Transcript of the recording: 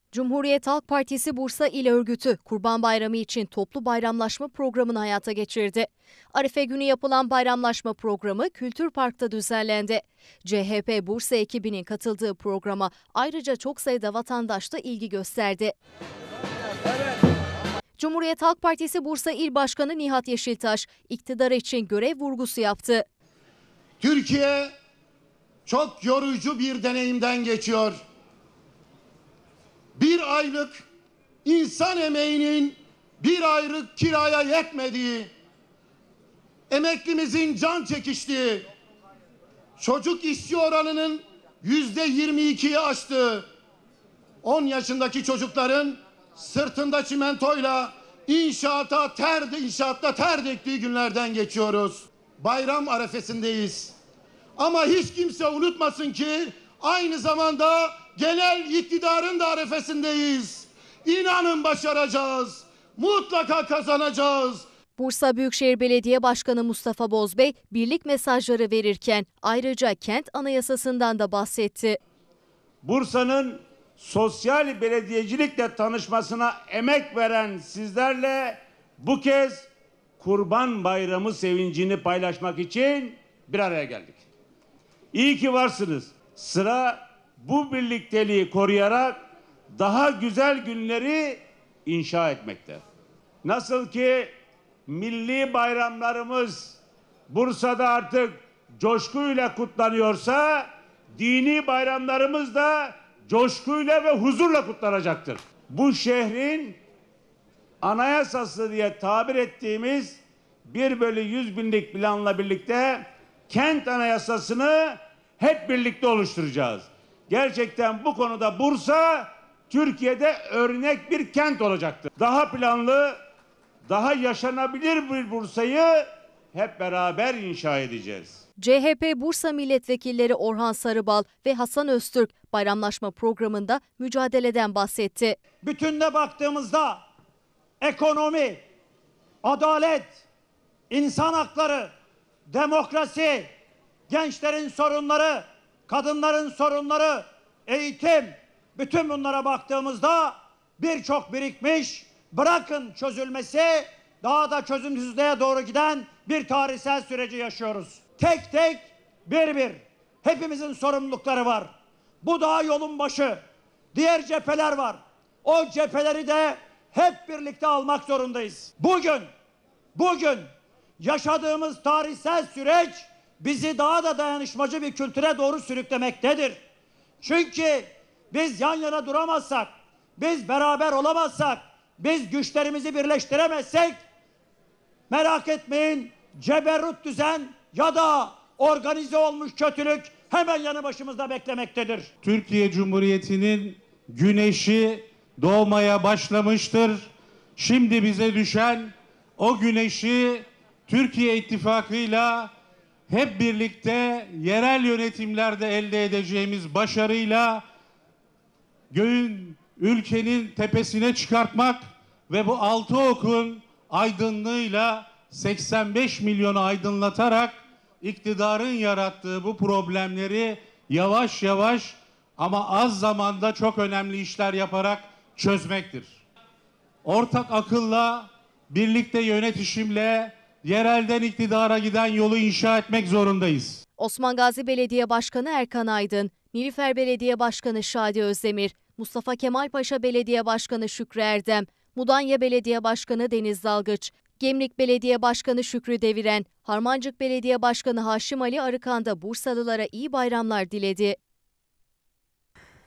Cumhuriyet Halk Partisi Bursa İl Örgütü, Kurban Bayramı için toplu bayramlaşma programını hayata geçirdi. Arife günü yapılan bayramlaşma programı Kültür Park'ta düzenlendi. CHP Bursa ekibinin katıldığı programa ayrıca çok sayıda vatandaş da ilgi gösterdi. Cumhuriyet Halk Partisi Bursa İl Başkanı Nihat Yeşiltaş, iktidar için görev vurgusu yaptı. Türkiye çok yorucu bir deneyimden geçiyor. Bir aylık insan emeğinin bir aylık kiraya yetmediği, emeklimizin can çekiştiği, çocuk işçi oranının %22'yi aştığı, 10 yaşındaki çocukların sırtında çimentoyla inşaatta ter döktüğü günlerden geçiyoruz. Bayram arefesindeyiz. Ama hiç kimse unutmasın ki aynı zamanda genel iktidarın da arefesindeyiz. İnanın başaracağız. Mutlaka kazanacağız. Bursa Büyükşehir Belediye Başkanı Mustafa Bozbey birlik mesajları verirken ayrıca kent anayasasından da bahsetti. Bursa'nın sosyal belediyecilikle tanışmasına emek veren sizlerle bu kez Kurban Bayramı sevincini paylaşmak için bir araya geldik. İyi ki varsınız. Sıra bu birlikteliği koruyarak daha güzel günleri inşa etmekte. Nasıl ki milli bayramlarımız Bursa'da artık coşkuyla kutlanıyorsa, dini bayramlarımız da coşkuyla ve huzurla kutlanacaktır. Bu şehrin anayasası diye tabir ettiğimiz 1/100.000'lik planla birlikte kent anayasasını hep birlikte oluşturacağız. Gerçekten bu konuda Bursa Türkiye'de örnek bir kent olacaktır. Daha planlı, daha yaşanabilir bir Bursa'yı hep beraber inşa edeceğiz. CHP Bursa milletvekilleri Orhan Sarıbal ve Hasan Öztürk bayramlaşma programında mücadeleden bahsetti. Bütününe baktığımızda ekonomi, adalet, insan hakları, demokrasi, gençlerin sorunları, kadınların sorunları, eğitim, bütün bunlara baktığımızda birçok birikmiş, bırakın çözülmesi, daha da çözümsüzlüğe doğru giden bir tarihsel süreci yaşıyoruz. Tek tek, bir hepimizin sorumlulukları var. Bu daha yolun başı. Diğer cepheler var. O cepheleri de hep birlikte almak zorundayız. Bugün yaşadığımız tarihsel süreç bizi daha da dayanışmacı bir kültüre doğru sürüklemektedir. Çünkü biz yan yana duramazsak, biz beraber olamazsak, biz güçlerimizi birleştiremezsek, merak etmeyin, ceberrut düzen ya da organize olmuş kötülük hemen yanı başımızda beklemektedir. Türkiye Cumhuriyeti'nin güneşi doğmaya başlamıştır. Şimdi bize düşen o güneşi Türkiye İttifakı'yla hep birlikte yerel yönetimlerde elde edeceğimiz başarıyla ülkenin tepesine çıkartmak ve bu altı okun aydınlığıyla 85 milyonu aydınlatarak iktidarın yarattığı bu problemleri yavaş yavaş ama az zamanda çok önemli işler yaparak çözmektir. Ortak akılla, birlikte yönetişimle yerelden iktidara giden yolu inşa etmek zorundayız. Osman Gazi Belediye Başkanı Erkan Aydın, Nilüfer Belediye Başkanı Şadi Özdemir, Mustafa Kemal Paşa Belediye Başkanı Şükrü Erdem, Mudanya Belediye Başkanı Deniz Dalgıç, Gemlik Belediye Başkanı Şükrü Deviren, Harmancık Belediye Başkanı Haşim Ali Arıkan da Bursalılara iyi bayramlar diledi.